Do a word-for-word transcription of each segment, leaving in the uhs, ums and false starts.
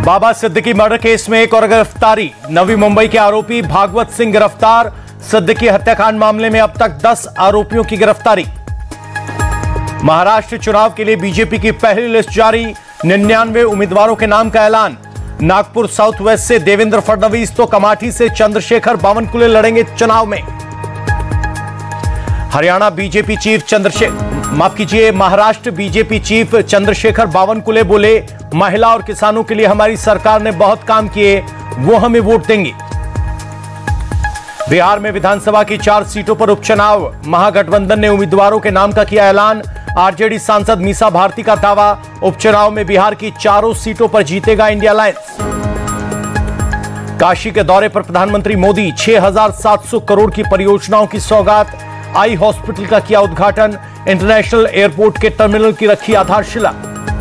बाबा Siddiqui murder case में एक और गिरफ्तारी। नवी मुंबई के आरोपी भागवत सिंह गिरफ्तार। सिद्दीकी हत्याकांड मामले में अब तक दस आरोपियों की गिरफ्तारी। महाराष्ट्र चुनाव के लिए बीजेपी की पहली लिस्ट जारी। निन्यानवे उम्मीदवारों के नाम का ऐलान। नागपुर साउथ वेस्ट से देवेंद्र फडणवीस तो कमाठी से चंद्रशेखर बावनकुले लड़ेंगे चुनाव में। हरियाणा बीजेपी चीफ चंद्रशेखर माफ कीजिए महाराष्ट्र बीजेपी चीफ चंद्रशेखर बावनकुले बोले, महिला और किसानों के लिए हमारी सरकार ने बहुत काम किए, वो हमें वोट देंगे। बिहार में विधानसभा की चार सीटों पर उपचुनाव। महागठबंधन ने उम्मीदवारों के नाम का किया ऐलान। आरजेडी सांसद मीसा भारती का दावा, उपचुनाव में बिहार की चारों सीटों पर जीतेगा इंडिया अलायंस। काशी के दौरे पर प्रधानमंत्री मोदी, छह हजार सात सौ करोड़ की परियोजनाओं की सौगात। आई हॉस्पिटल का किया उद्घाटन। इंटरनेशनल एयरपोर्ट के टर्मिनल की रखी आधारशिला।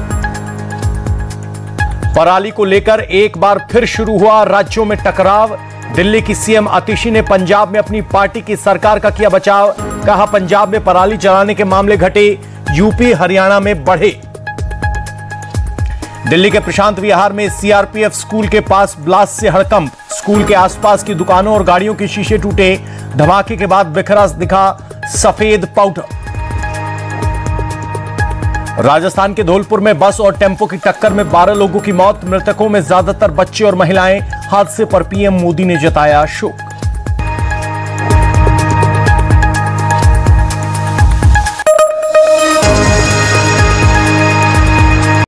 पराली को लेकर एक बार फिर शुरू हुआ राज्यों में टकराव। दिल्ली की सीएम आतिशी ने पंजाब में अपनी पार्टी की सरकार का किया बचाव। कहा, पंजाब में पराली जलाने के मामले घटे, यूपी हरियाणा में बढ़े। दिल्ली के प्रशांत विहार में सीआरपीएफ स्कूल के पास ब्लास्ट से हड़कंप। स्कूल के आसपास की दुकानों और गाड़ियों के शीशे टूटे। धमाके के बाद बिखरा दिखा सफेद पाउडर। राजस्थान के धौलपुर में बस और टेम्पो की टक्कर में बारह लोगों की मौत। मृतकों में ज्यादातर बच्चे और महिलाएं। हादसे पर पीएम मोदी ने जताया शोक।